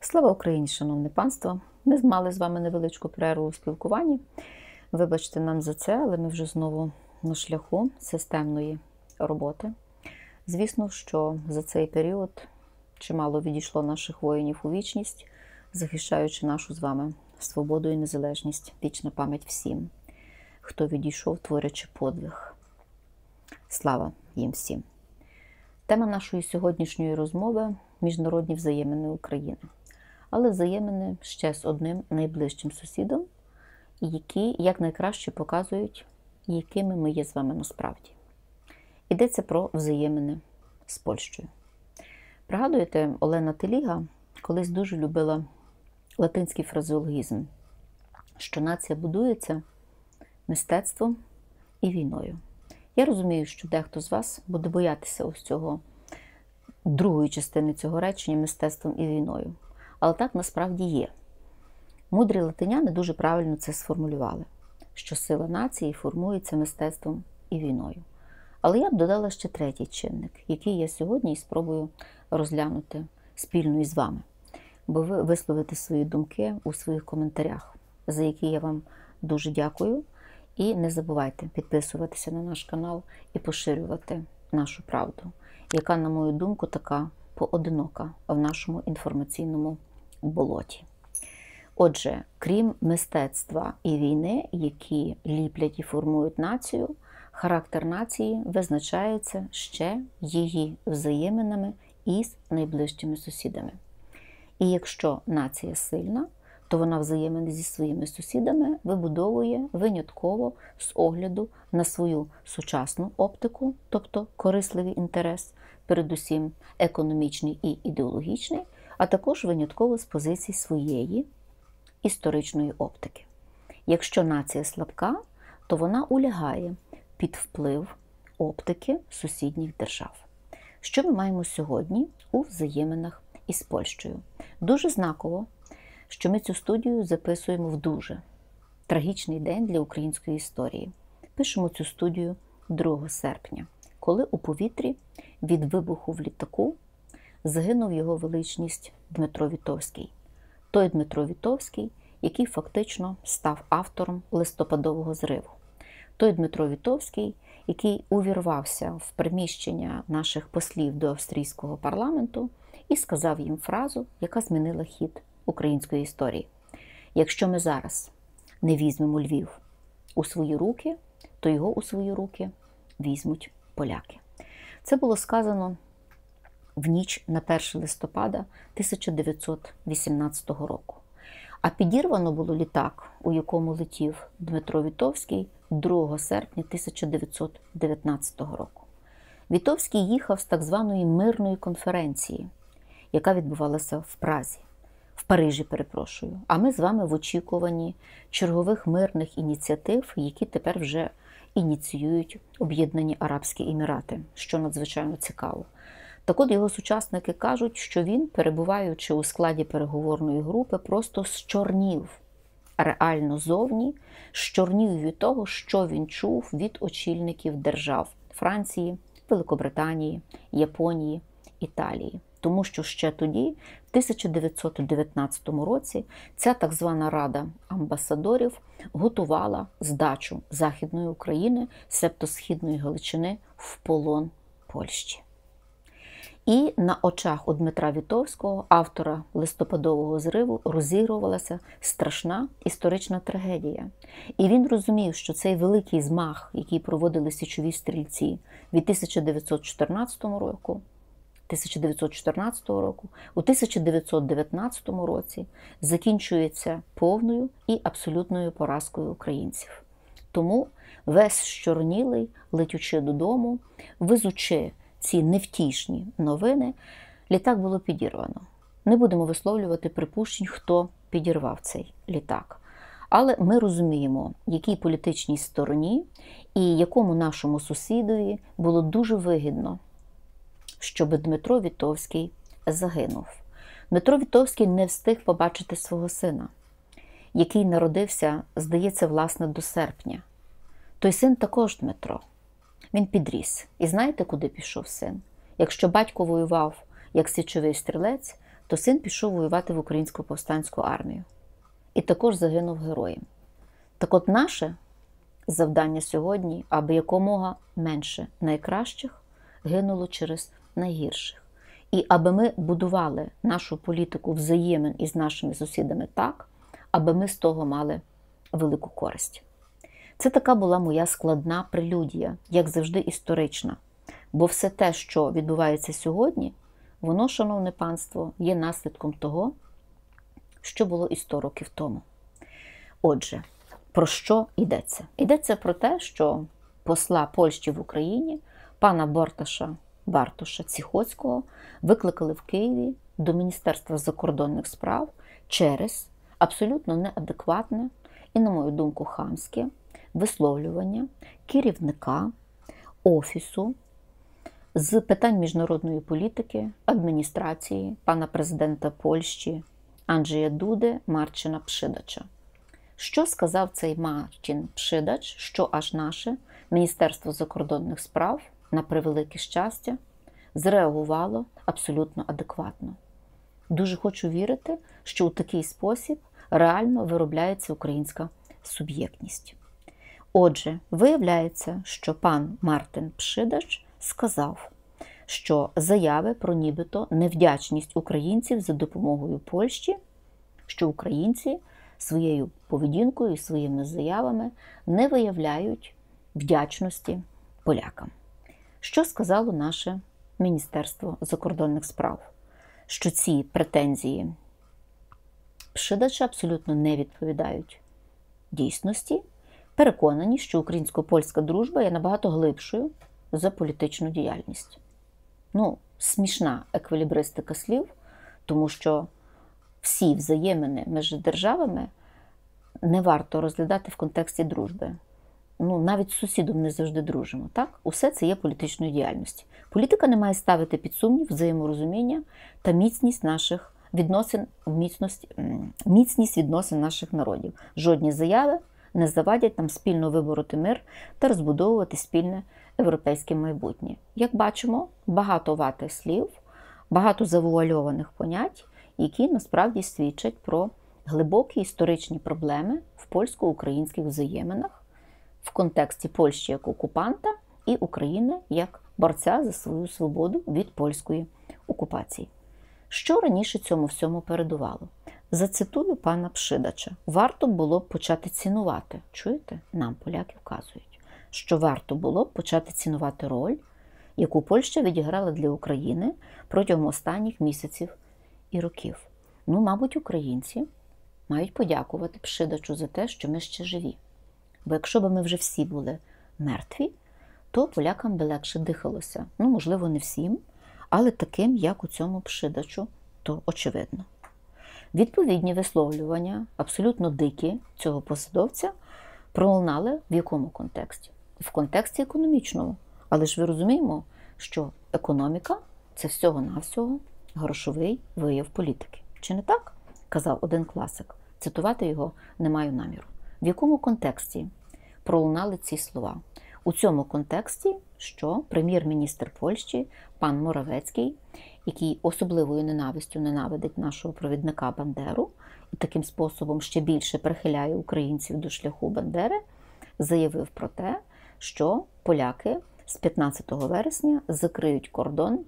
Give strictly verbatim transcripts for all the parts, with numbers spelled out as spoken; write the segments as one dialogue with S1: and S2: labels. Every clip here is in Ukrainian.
S1: Слава Україні, шановне панство! Ми мали з вами невеличку перерву у спілкуванні. Вибачте нам за це, але ми вже знову на шляху системної роботи. Звісно, що за цей період чимало відійшло наших воїнів у вічність, захищаючи нашу з вами свободу і незалежність. Вічна пам'ять всім, хто відійшов, творячи подвиг. Слава їм всім! Тема нашої сьогоднішньої розмови – міжнародні взаємини України. Але взаємини ще з одним найближчим сусідом, які якнайкраще показують, якими ми є з вами насправді. Йдеться про взаємини з Польщею. Пригадуєте, Олена Теліга колись дуже любила латинський фразеологізм, що нація будується мистецтвом і війною. Я розумію, що дехто з вас буде боятися ось цього другої частини цього речення мистецтвом і війною. Але так насправді є. Мудрі латиняни дуже правильно це сформулювали, що сила нації формується мистецтвом і війною. Але я б додала ще третій чинник, який я сьогодні і спробую розглянути спільно із вами, бо ви висловите свої думки у своїх коментарях, за які я вам дуже дякую. І не забувайте підписуватися на наш канал і поширювати нашу правду, яка, на мою думку, така поодинока в нашому інформаційному болоті. Отже, крім мистецтва і війни, які ліплять і формують націю, характер нації визначається ще її взаєминами із найближчими сусідами. І якщо нація сильна, то вона взаємини зі своїми сусідами вибудовує винятково з огляду на свою сучасну оптику, тобто корисливий інтерес, передусім економічний і ідеологічний, а також винятково з позицій своєї історичної оптики. Якщо нація слабка, то вона улягає під вплив оптики сусідніх держав. Що ми маємо сьогодні у взаєминах із Польщею? Дуже знаково, що ми цю студію записуємо в дуже трагічний день для української історії. Пишемо цю студію другого серпня, коли у повітрі від вибуху в літаку загинув його величність Дмитро Вітовський. Той Дмитро Вітовський, який фактично став автором листопадового зриву. Той Дмитро Вітовський, який увірвався в приміщення наших послів до австрійського парламенту і сказав їм фразу, яка змінила хід української історії. Якщо ми зараз не візьмемо Львів у свої руки, то його у свої руки візьмуть поляки. Це було сказано в ніч на перше листопада тисяча дев'ятсот вісімнадцятого року. А підірвано було літак, у якому летів Дмитро Вітовський, другого серпня тисяча дев'ятсот дев'ятнадцятого року. Вітовський їхав з так званої мирної конференції, яка відбувалася в Празі. В Парижі, перепрошую. А ми з вами в очікуванні чергових мирних ініціатив, які тепер вже ініціюють Об'єднані Арабські Емірати, що надзвичайно цікаво. Так от його сучасники кажуть, що він, перебуваючи у складі переговорної групи, просто зчорнів реально зовні, зчорнів від того, що він чув від очільників держав Франції, Великобританії, Японії, Італії. Тому що ще тоді, в тисяча дев'ятсот дев'ятнадцятому році, ця так звана Рада амбасадорів готувала здачу Західної України, себто Східної Галичини, в полон Польщі. І на очах у Дмитра Вітовського, автора листопадового зриву, розігрувалася страшна історична трагедія. І він розумів, що цей великий змах, який проводили січові стрільці від тисяча дев'ятсот чотирнадцятого року, тисяча дев'ятсот чотирнадцятого року, у тисяча дев'ятсот дев'ятнадцятому році закінчується повною і абсолютною поразкою українців. Тому весь щорнілий, летючи додому, везучи ці невтішні новини, літак було підірвано. Не будемо висловлювати припущень, хто підірвав цей літак. Але ми розуміємо, якій політичній стороні і якому нашому сусідові було дуже вигідно, щоб Дмитро Вітовський загинув. Дмитро Вітовський не встиг побачити свого сина, який народився, здається, власне, до серпня. Той син також Дмитро. Він підріс. І знаєте, куди пішов син? Якщо батько воював як січовий стрілець, то син пішов воювати в Українську повстанську армію. І також загинув героєм. Так от наше завдання сьогодні, аби якомога менше найкращих гинуло через найгірших. І аби ми будували нашу політику взаємин із нашими сусідами так, аби ми з того мали велику користь. Це така була моя складна прелюдія, як завжди історична. Бо все те, що відбувається сьогодні, воно, шановне панство, є наслідком того, що було і сто років тому. Отже, про що йдеться? Йдеться про те, що посла Польщі в Україні, пана Борташа Бартоша Ціхоцького, викликали в Києві до Міністерства закордонних справ через абсолютно неадекватне і, на мою думку, хамське висловлювання керівника Офісу з питань міжнародної політики, адміністрації пана президента Польщі Анджея Дуди Марчина Пшидача. Що сказав цей Марчин Пшидач, що аж наше Міністерство закордонних справ, на превелике щастя, зреагувало абсолютно адекватно. Дуже хочу вірити, що у такий спосіб реально виробляється українська суб'єктність. Отже, виявляється, що пан Мартин Пшидач сказав, що заяви про нібито невдячність українців за допомогою Польщі, що українці своєю поведінкою і своїми заявами не виявляють вдячності полякам. Що сказало наше Міністерство закордонних справ? Що ці претензії Пшидача абсолютно не відповідають дійсності, переконані, що українсько-польська дружба є набагато глибшою за політичну діяльність. Ну, смішна еквілібристика слів, тому що всі взаємини між державами не варто розглядати в контексті дружби. Ну, навіть з сусідом не завжди дружимо, так? Усе це є політичною діяльністю. Політика не має ставити під сумнів взаєморозуміння та міцність наших відносин, міцність, міцність відносин наших народів. Жодні заяви не завадять нам спільно вибороти мир та розбудовувати спільне європейське майбутнє. Як бачимо, багато ватих слів, багато завуальованих понять, які насправді свідчать про глибокі історичні проблеми в польсько-українських взаєминах в контексті Польщі як окупанта і України як борця за свою свободу від польської окупації. Що раніше цьому всьому передувало? Зацитую пана Пшидача. Варто було б почати цінувати, чуєте, нам поляки вказують, що варто було б почати цінувати роль, яку Польща відіграла для України протягом останніх місяців і років. Ну, мабуть, українці мають подякувати Пшидачу за те, що ми ще живі. Бо якщо б ми вже всі були мертві, то полякам би легше дихалося. Ну, можливо, не всім, але таким, як у цьому Пшидачу, то очевидно. Відповідні висловлювання, абсолютно дикі, цього посадовця, пролунали в якому контексті? В контексті економічному. Але ж ви розуміємо, що економіка – це всього-навсього грошовий вияв політики. Чи не так? Казав один класик. Цитувати його не маю наміру. В якому контексті пролунали ці слова? У цьому контексті, що прем'єр-міністр Польщі, пан Моравецький, який особливою ненавистю ненавидить нашого провідника Бандеру і таким способом ще більше прихиляє українців до шляху Бандери, заявив про те, що поляки з п'ятнадцятого вересня закриють кордон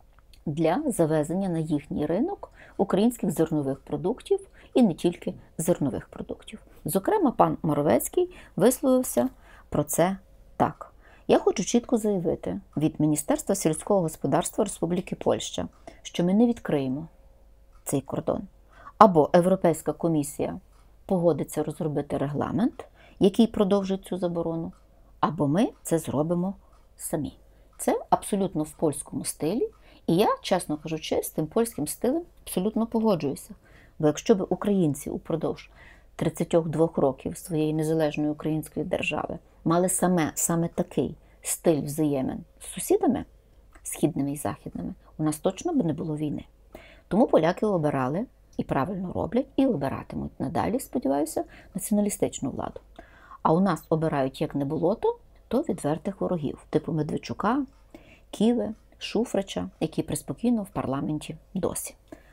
S1: для завезення на їхній ринок українських зернових продуктів і не тільки зернових продуктів. Зокрема, пан Моровецький висловився про це так. Я хочу чітко заявити від Міністерства сільського господарства Республіки Польща, що ми не відкриємо цей кордон. Або Європейська комісія погодиться розробити регламент, який продовжить цю заборону, або ми це зробимо самі. Це абсолютно в польському стилі, і я, чесно кажучи, з тим польським стилем абсолютно погоджуюся. Бо якщо б українці упродовж тридцять два років своєї незалежної української держави мали саме, саме такий стиль взаємин з сусідами, східними і західними, у нас точно б не було війни. Тому поляки обирали, і правильно роблять, і обиратимуть надалі, сподіваюся, націоналістичну владу. А у нас обирають як не було то, то відвертих ворогів, типу Медведчука, Ківи, Шуфрича, які приспокійно в парламенті досі.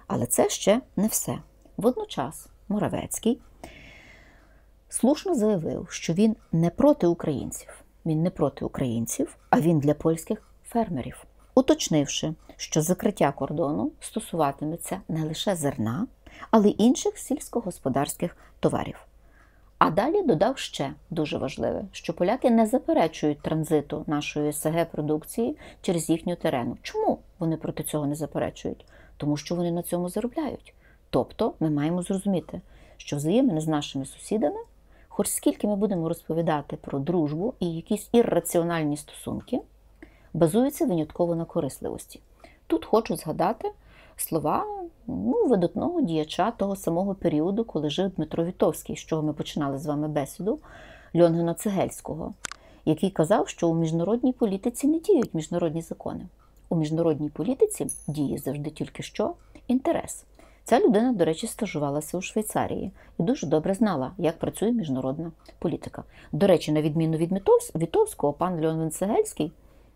S1: Але це ще не все. Водночас Моравецький слушно заявив, що він не проти українців. Він не проти українців, а він для польських фермерів, уточнивши, що закриття кордону стосуватиметься не лише зерна, але й інших сільськогосподарських товарів. А далі додав ще дуже важливе, що поляки не заперечують транзиту нашої ес ге продукції через їхню терену. Чому вони проти цього не заперечують? Тому що вони на цьому заробляють. Тобто ми маємо зрозуміти, що взаємини з нашими сусідами, хоч скільки ми будемо розповідати про дружбу і якісь ірраціональні стосунки, базуються винятково на корисливості. Тут хочу згадати слова ну, видатного діяча того самого періоду, коли жив Дмитро Вітовський, з чого ми починали з вами бесіду, Льонгина Цегельського, який казав, що у міжнародній політиці не діють міжнародні закони. У міжнародній політиці діє завжди тільки що інтерес. Ця людина, до речі, стажувалася у Швейцарії і дуже добре знала, як працює міжнародна політика. До речі, на відміну від Вітовського, пан Льонгин Цегельський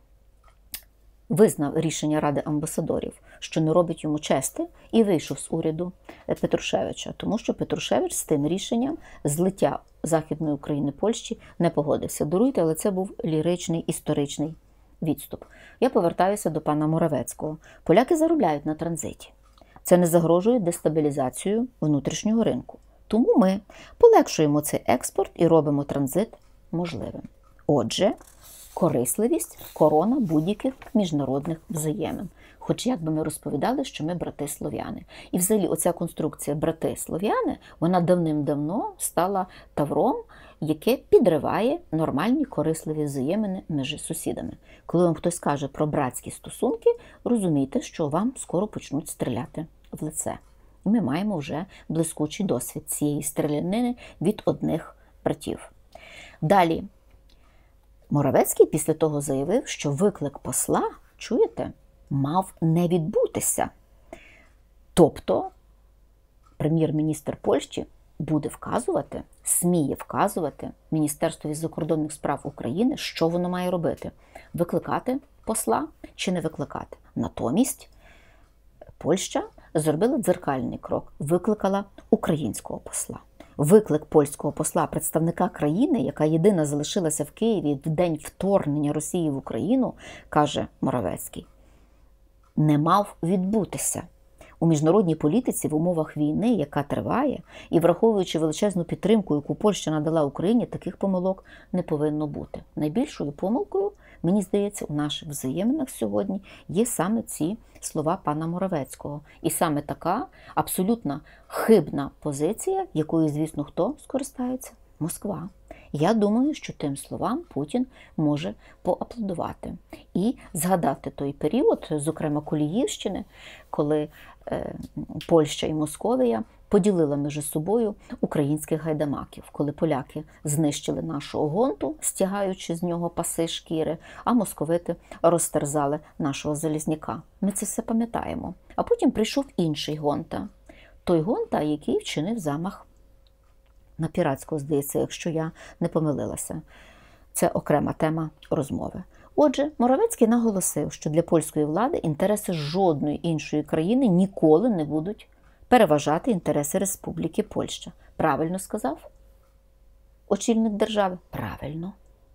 S1: визнав рішення Ради амбасадорів, що не робить йому чести, і вийшов з уряду Петрушевича, тому що Петрушевич з тим рішенням злиття Західної України Польщі не погодився. Даруйте, але це був ліричний історичний відступ. Я повертаюся до пана Моравецького. Поляки заробляють на транзиті. Це не загрожує дестабілізацією внутрішнього ринку. Тому ми полегшуємо цей експорт і робимо транзит можливим. Отже, корисливість – корона будь-яких міжнародних взаємин. Хоч як би ми розповідали, що ми брати-слов'яни. І взагалі оця конструкція брати-слов'яни, вона давним-давно стала тавром, яке підриває нормальні корисливі взаємини між сусідами. Коли вам хтось каже про братські стосунки, розумійте, що вам скоро почнуть стріляти в лице. Ми маємо вже блискучий досвід цієї стрілянини від одних братів. Далі. Моравецький після того заявив, що виклик посла, чуєте, мав не відбутися. Тобто прем'єр-міністр Польщі буде вказувати, сміє вказувати Міністерствові закордонних справ України, що воно має робити. Викликати посла чи не викликати. Натомість Польща зробила дзеркальний крок, викликала українського посла. Виклик польського посла, представника країни, яка єдина залишилася в Києві в день вторгнення Росії в Україну, каже Моравецький, не мав відбутися. У міжнародній політиці в умовах війни, яка триває, і враховуючи величезну підтримку, яку Польща надала Україні, таких помилок не повинно бути. Найбільшою помилкою, мені здається, у наших взаєминах сьогодні є саме ці слова пана Моравецького. І саме така абсолютно хибна позиція, якою, звісно, хто скористається? Москва. Я думаю, що тим словам Путін може поаплодувати і згадати той період, зокрема Коліївщини, коли е, Польща і Московія поділила між собою українських гайдамаків, коли поляки знищили нашого гонту, стягаючи з нього паси шкіри, а московити розтерзали нашого залізняка. Ми це все пам'ятаємо. А потім прийшов інший гонта. Той гонта, який вчинив замах на піратського, здається, якщо я не помилилася. Це окрема тема розмови. Отже, Моравецький наголосив, що для польської влади інтереси жодної іншої країни ніколи не будуть переважати інтереси Республіки Польща. Правильно сказав очільник держави? Правильно.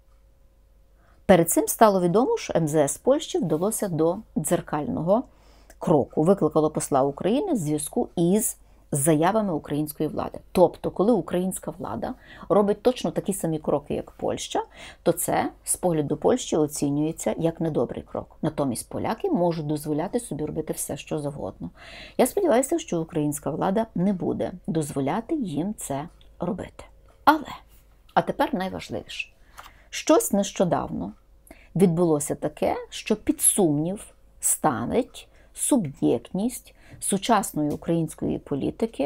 S1: Перед цим стало відомо, що ем зе ес Польщі вдалося до дзеркального кроку. Викликало посла України в зв'язку із заявами української влади. Тобто, коли українська влада робить точно такі самі кроки, як Польща, то це з погляду Польщі оцінюється як недобрий крок. Натомість поляки можуть дозволяти собі робити все, що завгодно. Я сподіваюся, що українська влада не буде дозволяти їм це робити. Але, а тепер найважливіше. Щось нещодавно відбулося таке, що під сумнів ставить суб'єктність сучасної української політики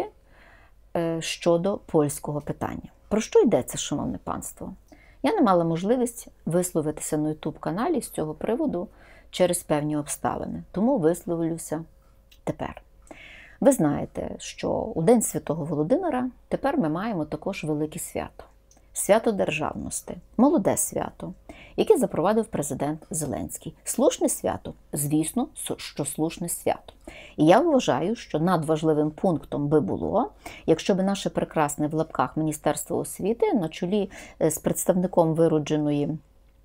S1: щодо польського питання. Про що йдеться, шановне панство? Я не мала можливість висловитися на ютуб-каналі з цього приводу через певні обставини, тому висловлюся тепер. Ви знаєте, що у День Святого Володимира тепер ми маємо також велике свято. свято державності, молоде свято, яке запровадив президент Зеленський. Слушне свято? Звісно, що слушне свято. І я вважаю, що надважливим пунктом би було, якщо б наше прекрасне в лапках Міністерство освіти на чолі з представником виродженої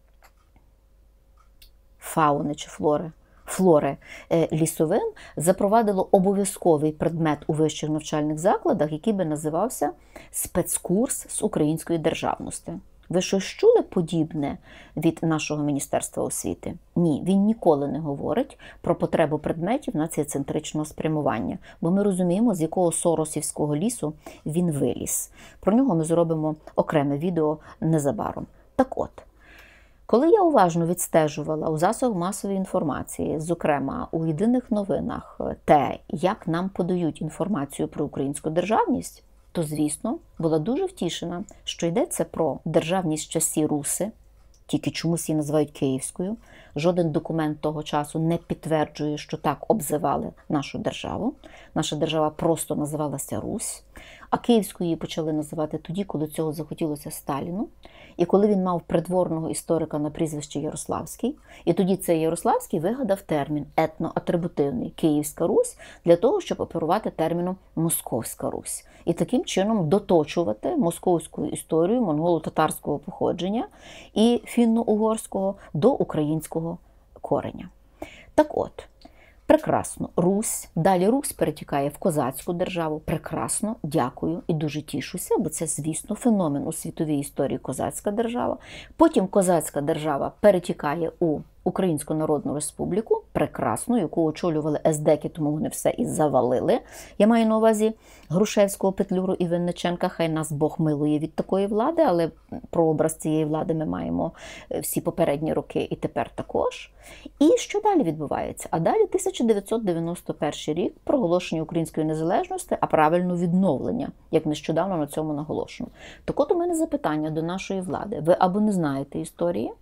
S1: фауни чи флори, флори Лісовим запровадило обов'язковий предмет у вищих навчальних закладах, який би називався спецкурс з української державності. Ви щось чули подібне від нашого Міністерства освіти? Ні, він ніколи не говорить про потребу предметів націоцентричного спрямування, бо ми розуміємо, з якого соросівського лісу він виліз. Про нього ми зробимо окреме відео незабаром. Так от, коли я уважно відстежувала у засобах масової інформації, зокрема у єдиних новинах, те, як нам подають інформацію про українську державність, то, звісно, була дуже втішена, що йдеться про державність часі Руси, тільки чомусь її називають Київською. Жоден документ того часу не підтверджує, що так обзивали нашу державу. Наша держава просто називалася Русь, а Київською її почали називати тоді, коли цього захотілося Сталіну, і коли він мав придворного історика на прізвище Ярославський, і тоді цей Ярославський вигадав термін етноатрибутивний «Київська Русь» для того, щоб оперувати терміном «Московська Русь». І таким чином доточувати московську історію монголо-татарського походження і фінно-угорського до українського кореня. Так от, прекрасно, Русь, далі Русь перетікає в козацьку державу, прекрасно, дякую і дуже тішуся, бо це, звісно, феномен у світовій історії козацька держава. Потім козацька держава перетікає у Українську Народну Республіку, прекрасно, яку очолювали ездеки, тому вони все і завалили. Я маю на увазі Грушевського, Петлюру і Винниченка, хай нас Бог милує від такої влади, але прообраз цієї влади ми маємо всі попередні роки і тепер також. І що далі відбувається? А далі тисяча дев'ятсот дев'яносто перший рік, проголошення української незалежності, а правильно відновлення, як нещодавно на цьому наголошено. Так от у мене запитання до нашої влади. Ви або не знаєте історії,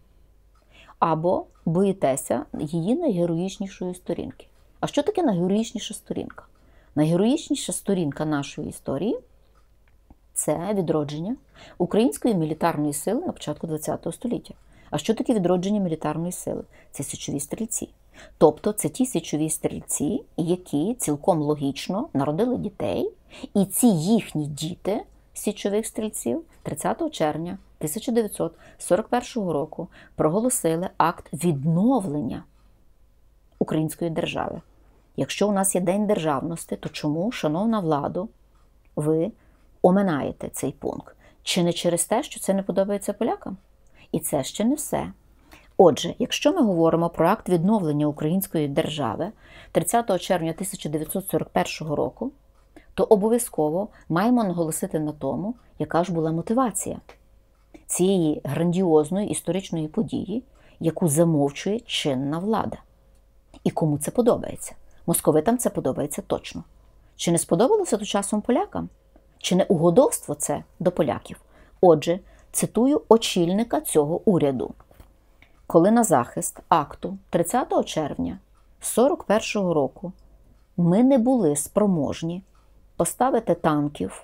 S1: або боїтеся її найгероїчнішої сторінки. А що таке найгероїчніша сторінка? Найгероїчніша сторінка нашої історії – це відродження української мілітарної сили на початку ХХ століття. А що таке відродження мілітарної сили? Це січові стрільці. Тобто це ті січові стрільці, які цілком логічно народили дітей, і ці їхні діти січових стрільців тридцятого червня тисяча дев'ятсот сорок першого року проголосили акт відновлення української держави. Якщо у нас є День державності, то чому, шановна владо, ви оминаєте цей пункт? Чи не через те, що це не подобається полякам? І це ще не все. Отже, якщо ми говоримо про акт відновлення української держави тридцятого червня тисяча дев'ятсот сорок першого року, то обов'язково маємо наголосити на тому, яка ж була мотивація цієї грандіозної історичної події, яку замовчує чинна влада. І кому це подобається? Московитам це подобається точно. Чи не сподобалося то часом полякам? Чи не угодовство це до поляків? Отже, цитую очільника цього уряду. Коли на захист акту тридцятого червня сорок першого року ми не були спроможні поставити танків,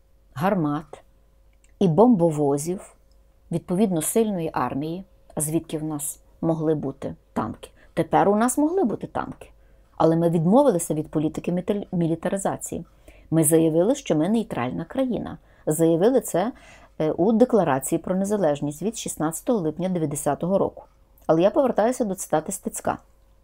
S1: гармат і бомбовозів, відповідно сильної армії, а звідки в нас могли бути танки? Тепер у нас могли бути танки. Але ми відмовилися від політики мілітаризації. Ми заявили, що ми нейтральна країна. Заявили це у Декларації про незалежність від шістнадцятого липня дев'ятдесятого року. Але я повертаюся до цитати Стецька.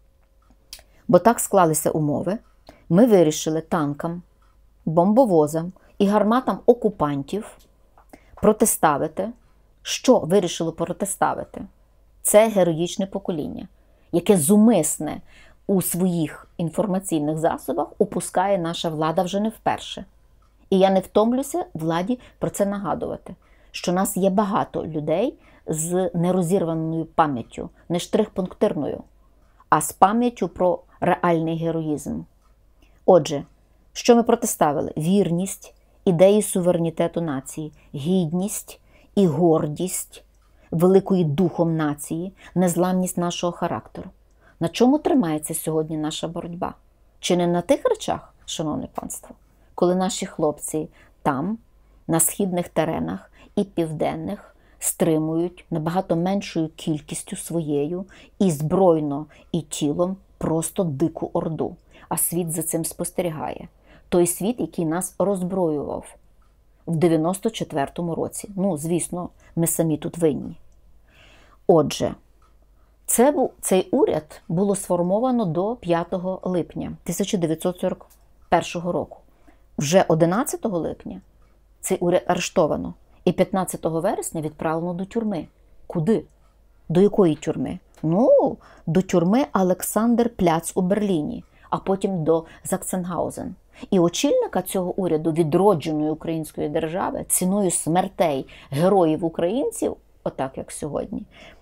S1: Бо так склалися умови, ми вирішили танкам, бомбовозам і гарматам окупантів протиставити. Що вирішило протиставити? Це героїчне покоління, яке зумисне у своїх інформаційних засобах опускає наша влада вже не вперше. І я не втомлюся владі про це нагадувати, що нас є багато людей з нерозірваною пам'яттю, не штрих-пунктирною, а з пам'яттю про реальний героїзм. Отже, що ми протиставили? Вірність ідеї суверенітету нації, гідність і гордість великої духом нації, незламність нашого характеру. На чому тримається сьогодні наша боротьба? Чи не на тих речах, шановне панство, коли наші хлопці там, на східних теренах, і південних стримують набагато меншою кількістю своєю і збройно, і тілом просто дику орду. А світ за цим спостерігає. Той світ, який нас роззброював в дев'яносто четвертому році. Ну, звісно, ми самі тут винні. Отже, це був, цей уряд було сформовано до п'ятого липня тисяча дев'ятсот сорок першого року. Вже одинадцятого липня цей уряд арештовано і п'ятнадцятого вересня відправлено до тюрми. Куди? До якої тюрми? Ну, до тюрми Олександр-Пляц у Берліні, а потім до Заксенгаузен. І очільника цього уряду відродженої української держави ціною смертей героїв-українців, отак як сьогодні,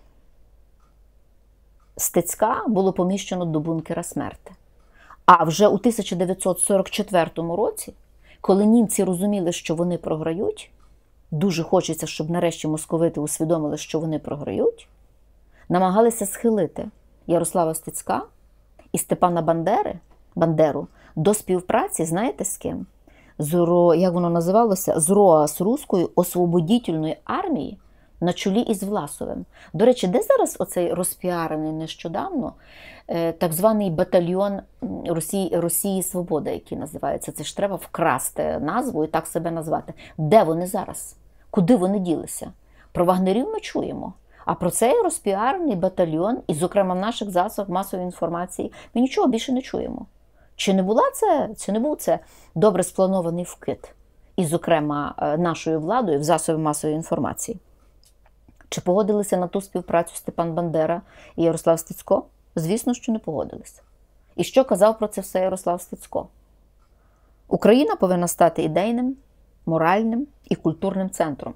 S1: Стецька було поміщено до бункера смерти. А вже у тисяча дев'ятсот сорок четвертому році, коли німці розуміли, що вони програють, дуже хочеться, щоб нарешті московити усвідомили, що вони програють, намагалися схилити Ярослава Стецька і Степана Бандери, Бандеру до співпраці, знаєте з ким? З, як воно називалося? З РОАС Руської освободітельної армії на чолі із Власовим. До речі, де зараз оцей розпіарений нещодавно так званий батальйон Росії, Росії Свобода, який називається? Це ж треба вкрасти назву і так себе назвати. Де вони зараз? Куди вони ділися? Про вагнерів ми чуємо. А про цей розпіарений батальйон, і, зокрема, в наших засобах масової інформації, ми нічого більше не чуємо. Чи не була це, чи не був це добре спланований вкид? І, зокрема, нашою владою в засобі масової інформації. Чи погодилися на ту співпрацю Степан Бандера і Ярослав Стецько? Звісно, що не погодилися. І що казав про це все Ярослав Стецько? Україна повинна стати ідейним, моральним і культурним центром,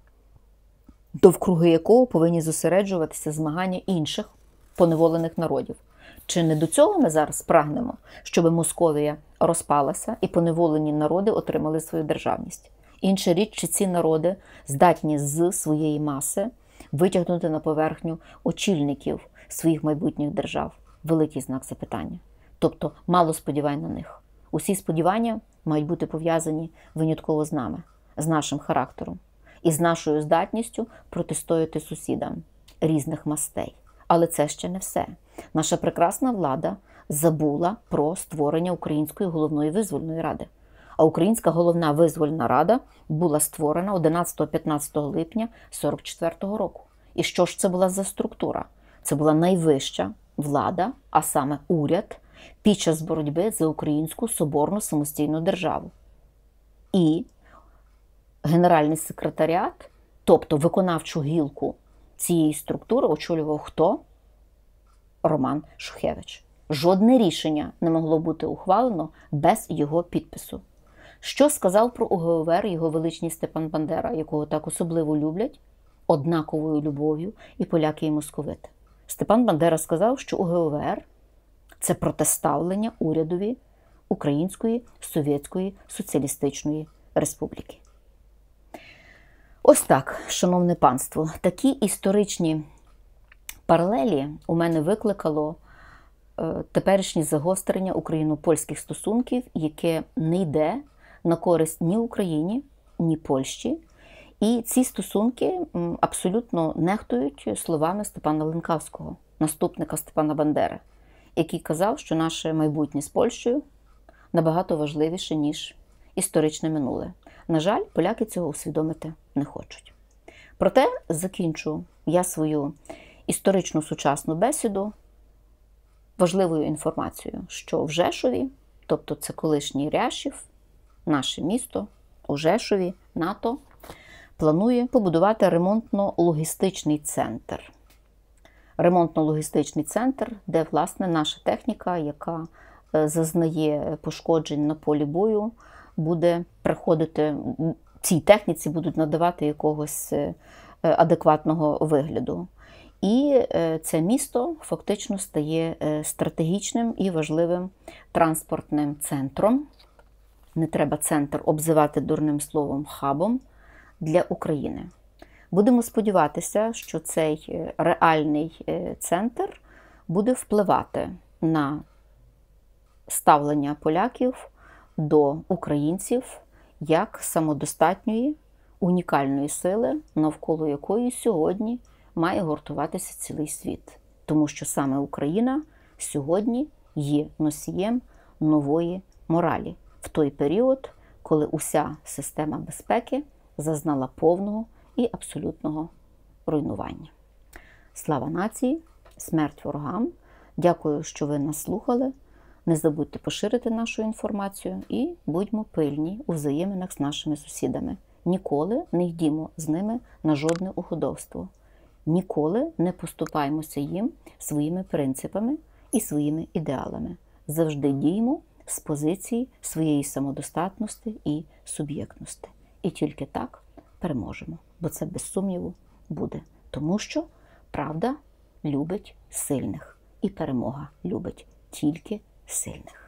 S1: довкруги якого повинні зосереджуватися змагання інших поневолених народів. Чи не до цього ми зараз прагнемо, щоб Московія розпалася і поневолені народи отримали свою державність? Інша річ, чи ці народи здатні з своєї маси витягнути на поверхню очільників своїх майбутніх держав? Великий знак запитання. Тобто, мало сподівань на них. Усі сподівання мають бути пов'язані винятково з нами, з нашим характером і з нашою здатністю протистояти сусідам різних мастей. Але це ще не все. Наша прекрасна влада забула про створення Української головної визвольної ради. А Українська головна визвольна рада була створена одинадцятого-п'ятнадцятого липня сорок четвертого року. І що ж це була за структура? Це була найвища влада, а саме уряд, під час боротьби за українську соборну самостійну державу. І генеральний секретаріат, тобто виконавчу гілку цієї структури, очолював хто? Роман Шухевич. Жодне рішення не могло бути ухвалено без його підпису. Що сказав про УГОВР його величність Степан Бандера, якого так особливо люблять, однаковою любов'ю і поляки, і московити? Степан Бандера сказав, що УГОВР – це протиставлення урядові Української Совєтської Соціалістичної Республіки. Ось так, шановне панство, такі історичні паралелі у мене викликало теперішнє загострення україно-польських стосунків, яке не йде на користь ні Україні, ні Польщі. І ці стосунки абсолютно нехтують словами Степана Ленкавського, наступника Степана Бандери, який казав, що наше майбутнє з Польщею набагато важливіше, ніж історичне минуле. На жаль, поляки цього усвідомити не хочуть. Проте закінчу я свою історичну сучасну бесіду важливою інформацією, що в Жешові, тобто це колишній Ряшів, наше місто, у Жешові, НАТО, планує побудувати ремонтно-логістичний центр. Ремонтно-логістичний центр, де, власне, наша техніка, яка зазнає пошкоджень на полі бою, буде приходити, цій техніці будуть надавати якогось адекватного вигляду. І це місто фактично стає стратегічним і важливим транспортним центром. Не треба центр обзивати дурним словом хабом для України. Будемо сподіватися, що цей реальний центр буде впливати на ставлення поляків до українців як самодостатньої унікальної сили, навколо якої сьогодні має гуртуватися цілий світ. Тому що саме Україна сьогодні є носієм нової моралі в той період, коли уся система безпеки зазнала повного і абсолютного руйнування. Слава нації, смерть ворогам. Дякую, що ви нас слухали. Не забудьте поширити нашу інформацію і будьмо пильні у взаєминах з нашими сусідами. Ніколи не йдімо з ними на жодне угодовство. Ніколи не поступаємося їм своїми принципами і своїми ідеалами. Завжди діємо з позиції своєї самодостатності і суб'єктності. І тільки так переможемо. Бо це, без сумніву, буде. Тому що правда любить сильних. І перемога любить тільки сильних.